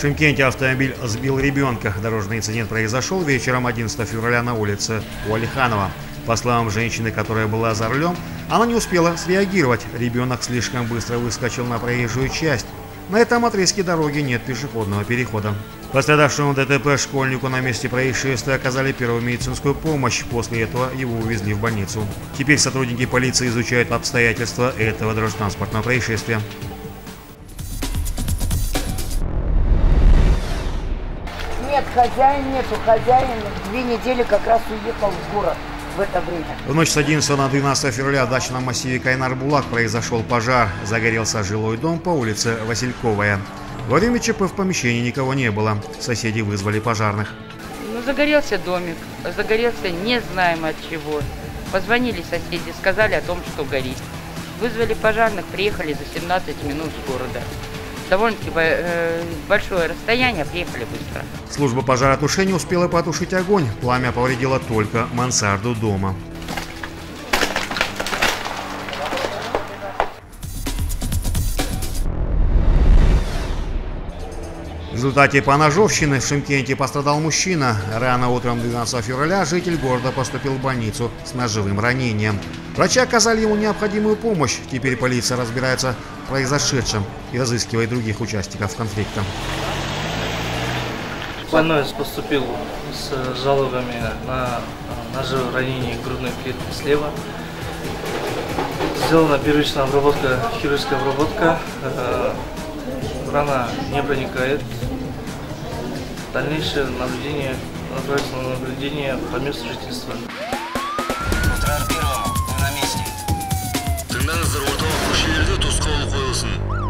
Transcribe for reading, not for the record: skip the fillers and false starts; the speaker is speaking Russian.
Шымкенте автомобиль сбил ребенка. Дорожный инцидент произошел вечером 11 февраля на улице у Алиханова. По словам женщины, которая была за рулем, она не успела среагировать. Ребенок слишком быстро выскочил на проезжую часть. На этом отрезке дороги нет пешеходного перехода. Пострадавшему ДТП школьнику на месте происшествия оказали первую медицинскую помощь. После этого его увезли в больницу. Теперь сотрудники полиции изучают обстоятельства этого дорожно-транспортного происшествия. Нет, нету хозяин. 2 недели как раз уехал в город в это время. В ночь с 11 на 12 февраля в дачном массиве Кайнар-Булак произошел пожар. Загорелся жилой дом по улице Васильковая. Во время ЧП в помещении никого не было. Соседи вызвали пожарных. Загорелся домик. Загорелся не знаем от чего. Позвонили соседи, сказали о том, что горит. Вызвали пожарных, приехали за 17 минут с города. Довольно-таки большое расстояние, приехали быстро. Служба пожаротушения успела потушить огонь. Пламя повредило только мансарду дома. В результате поножовщины в Шымкенте пострадал мужчина. Рано утром 12 февраля житель города поступил в больницу с ножевым ранением. Врачи оказали ему необходимую помощь. Теперь полиция разбирается в произошедшем и разыскивает других участников конфликта. Больной поступил с жалобами на ножевое ранение грудной клетки слева. Сделана первичная обработка, хирургическая обработка. Рана не проникает. Дальнейшее наблюдение направится на наблюдение по месту жительства. Тұрар первому, мы на месте. Тыңдаңыздар, орталық көшелерде тосқауыл қойылсын.